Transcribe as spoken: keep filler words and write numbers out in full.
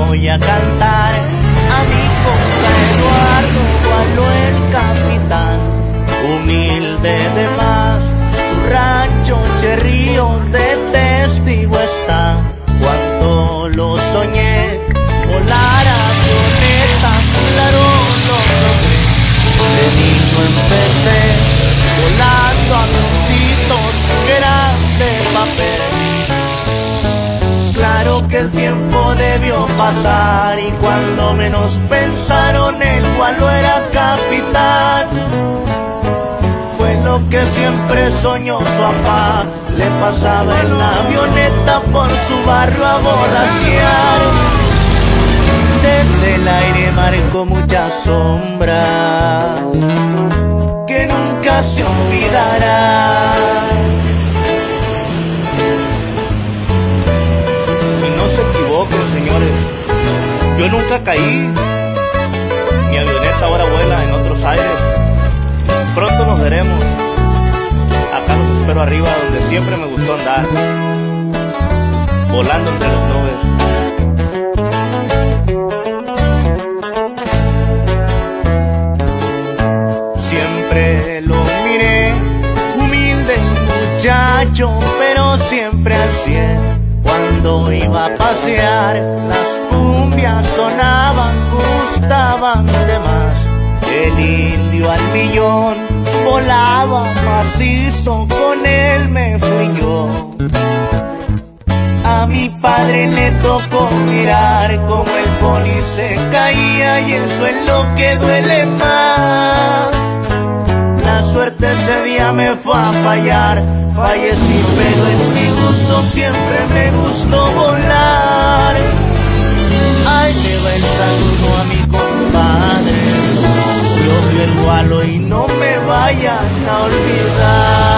voy a cantar a mi compa Eduardo Gualo, el capitán, humilde de más, tu rancho Cherrío de testigo está. Cuando lo soñé, volar avionetas, claro lo logré. De niño empecé volando avioncitos que eran de papel. Claro que el tiempo debió pasar y cuando menos pensaron el Gualo era capitán. Fue lo que siempre soñó su papá, le pasaba en la avioneta por su barrio a volasear. Desde el aire marcó muchas sombras que nunca se olvidarán. Señores, yo nunca caí, mi avioneta ahora vuela en otros aires. Pronto nos veremos, acá los espero arriba donde siempre me gustó andar, volando entre las nubes. Siempre lo miré, humilde muchacho, pero siempre al cien. Cuando iba a pasear, las cumbias sonaban, gustaban de más. El indio al millón volaba macizo, con él me fui yo. A mi padre le tocó mirar como el pony se caía y eso es lo que duele más. La suerte ese día me fue a fallar, fallecí pero en mi gusto siempre me gustó volar. Ay, le va el saludo a mi compadre, yo fui el Gualo y no me vayan a olvidar.